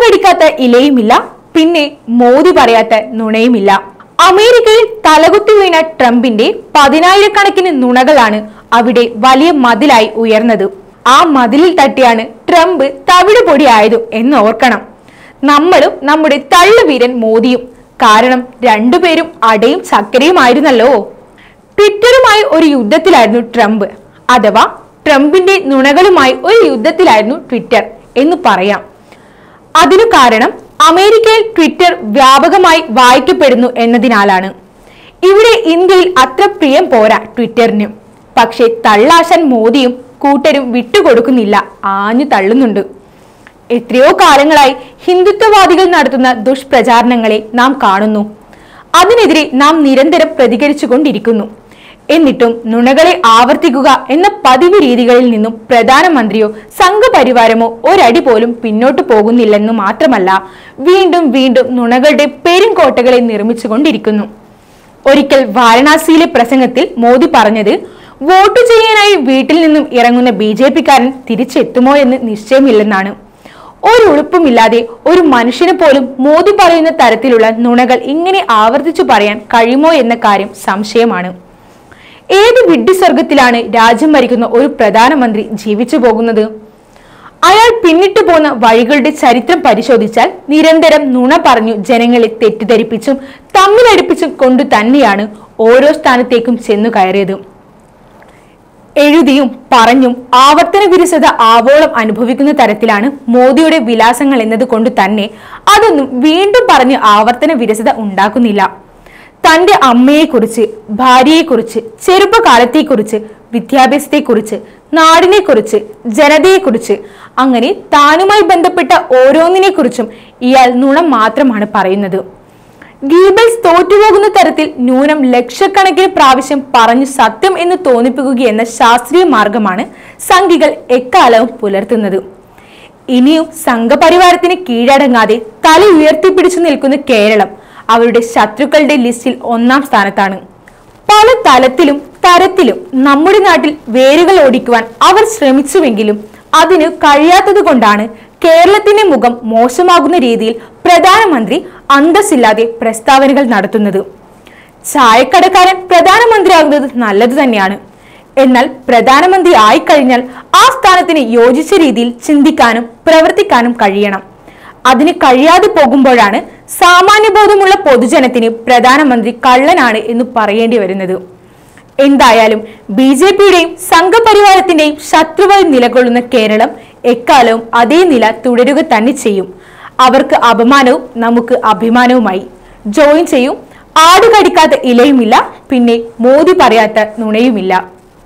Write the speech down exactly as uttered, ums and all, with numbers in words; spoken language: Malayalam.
കടിക്കാത്ത ഇലയുമില്ല, പിന്നെ മോദി പറയാത്ത നുണയുമില്ല. അമേരിക്കയിൽ തലകുത്തി വീണ ട്രംപിന്റെ പതിനായിരക്കണക്കിന് നുണകളാണ് അവിടെ വലിയ മതിലായി ഉയർന്നത്. ആ മതിലിൽ തട്ടിയാണ് ട്രംപ് തവിട് പൊടിയായതു എന്ന് ഓർക്കണം. നമ്മളും നമ്മുടെ തള്ളുവീരൻ മോദിയും. കാരണം രണ്ടുപേരും അടയും ചക്കരയുമായിരുന്നല്ലോ. ട്വിറ്ററുമായി ഒരു യുദ്ധത്തിലായിരുന്നു ട്രംപ്, അഥവാ ട്രംപിന്റെ നുണകളുമായി ഒരു യുദ്ധത്തിലായിരുന്നു ട്വിറ്റർ എന്ന് പറയാം. അതിനു കാരണം അമേരിക്കയിൽ ട്വിറ്റർ വ്യാപകമായി വായിക്കപ്പെടുന്നു എന്നതിനാലാണ്. ഇവിടെ ഇന്ത്യയിൽ അത്ര പ്രിയം പോരാ ട്വിറ്ററിന്. പക്ഷെ തള്ളാശൻ മോദിയും കൂട്ടരും വിട്ടുകൊടുക്കുന്നില്ല, ആഞ്ഞു തള്ളുന്നുണ്ട്. എത്രയോ കാലങ്ങളായി ഹിന്ദുത്വവാദികൾ നടത്തുന്ന ദുഷ്പ്രചാരണങ്ങളെ നാം കാണുന്നു. അതിനെതിരെ നാം നിരന്തരം പ്രതികരിച്ചുകൊണ്ടിരിക്കുന്നു. എന്നിട്ടും നുണകളെ ആവർത്തിക്കുക എന്ന പതിവ് രീതികളിൽ നിന്നും പ്രധാനമന്ത്രിയോ സംഘപരിവാരമോ ഒരടി പോലും പിന്നോട്ട് പോകുന്നില്ലെന്നു മാത്രമല്ല, വീണ്ടും വീണ്ടും നുണകളുടെ പെരുങ്കോട്ടകളെ നിർമ്മിച്ചുകൊണ്ടിരിക്കുന്നു. ഒരിക്കൽ വാരണാസിയിലെ പ്രസംഗത്തിൽ മോദി പറഞ്ഞത്, വോട്ട് ചെയ്യാനായി വീട്ടിൽ നിന്നും ഇറങ്ങുന്ന ബി ജെ പിക്കാരൻ തിരിച്ചെത്തുമോ എന്ന് നിശ്ചയമില്ലെന്നാണ്. ഒരു ഉളുപ്പുമില്ലാതെ ഒരു മനുഷ്യന് പോലും മോദി പറയുന്ന തരത്തിലുള്ള നുണകൾ ഇങ്ങനെ ആവർത്തിച്ചു പറയാൻ കഴിയുമോ എന്ന കാര്യം സംശയമാണ്. ഏത് വിഡ്ഢിസ്വർഗത്തിലാണ് രാജ്യം ഭരിക്കുന്ന ഒരു പ്രധാനമന്ത്രി ജീവിച്ചു പോകുന്നത്? അയാൾ പിന്നിട്ടു പോന്ന വഴികളുടെ ചരിത്രം പരിശോധിച്ചാൽ നിരന്തരം നുണ പറഞ്ഞു ജനങ്ങളെ തെറ്റിദ്ധരിപ്പിച്ചും തമ്മിലടിപ്പിച്ചും കൊണ്ടു തന്നെയാണ് ഓരോ സ്ഥാനത്തേക്കും ചെന്നു കയറിയത്. എഴുതിയും പറഞ്ഞും ആവർത്തന വിരസത ആവോളം അനുഭവിക്കുന്ന തരത്തിലാണ് മോദിയുടെ വിലാസങ്ങൾ എന്നത് കൊണ്ട് തന്നെ അതൊന്നും വീണ്ടും പറഞ്ഞ് ആവർത്തന വിരസത ഉണ്ടാക്കുന്നില്ല. തന്റെ അമ്മയെക്കുറിച്ച്, ഭാര്യയെക്കുറിച്ച്, ചെറുപ്പകാലത്തെക്കുറിച്ച്, വിദ്യാഭ്യാസത്തെക്കുറിച്ച്, നാടിനെക്കുറിച്ച്, ജനതയെക്കുറിച്ച്, അങ്ങനെ താനുമായി ബന്ധപ്പെട്ട ഓരോന്നിനെ കുറിച്ചും ഇയാൾ നുണ മാത്രമാണ് പറയുന്നത്. ഗീബൽസ് തോറ്റുപോകുന്ന തരത്തിൽ ന്യൂനം ലക്ഷക്കണക്കിന് പ്രാവശ്യം പറഞ്ഞു സത്യം എന്ന് തോന്നിപ്പിക്കുകയെന്ന ശാസ്ത്രീയ മാർഗമാണ് സംഘികൾ എക്കാലവും പുലർത്തുന്നത്. ഇനിയും സംഘപരിവാരത്തിന് കീഴടങ്ങാതെ തല ഉയർത്തിപ്പിടിച്ചു നിൽക്കുന്ന കേരളം അവരുടെ ശത്രുക്കളുടെ ലിസ്റ്റിൽ ഒന്നാം സ്ഥാനത്താണ്. പല തലത്തിലും തരത്തിലും നമ്മുടെ നാട്ടിൽ വേരുകൾ ഓടിക്കുവാൻ അവർ ശ്രമിച്ചുവെങ്കിലും അതിന് കഴിയാത്തത് കൊണ്ടാണ് കേരളത്തിന്റെ മുഖം മോശമാകുന്ന രീതിയിൽ പ്രധാനമന്ത്രി അന്തസ്സില്ലാതെ പ്രസ്താവനകൾ നടത്തുന്നത്. ചായക്കടക്കാരൻ പ്രധാനമന്ത്രിയാകുന്നത് നല്ലത് തന്നെയാണ്. എന്നാൽ പ്രധാനമന്ത്രി ആയിക്കഴിഞ്ഞാൽ ആ സ്ഥാനത്തിന് യോജിച്ച രീതിയിൽ ചിന്തിക്കാനും പ്രവർത്തിക്കാനും കഴിയണം. അതിന് കഴിയാതെ പോകുമ്പോഴാണ് സാമാന്യബോധമുള്ള പൊതുജനത്തിന് പ്രധാനമന്ത്രി കള്ളനാണ് എന്ന് പറയേണ്ടി വരുന്നത്. എന്തായാലും ബി ജെ പിയുടെയും സംഘപരിവാരത്തിന്റെയും ശത്രുവായി നിലകൊള്ളുന്ന കേരളം എക്കാലവും അതേ നില തുടരുക തന്നെ ചെയ്യും. അവർക്ക് അപമാനവും നമുക്ക് അഭിമാനവുമായി. ജോയിൻ ചെയ്യും. ആട് കടിക്കാത്ത ഇലയുമില്ല, പിന്നെ മോദി പറയാത്ത നുണയുമില്ല.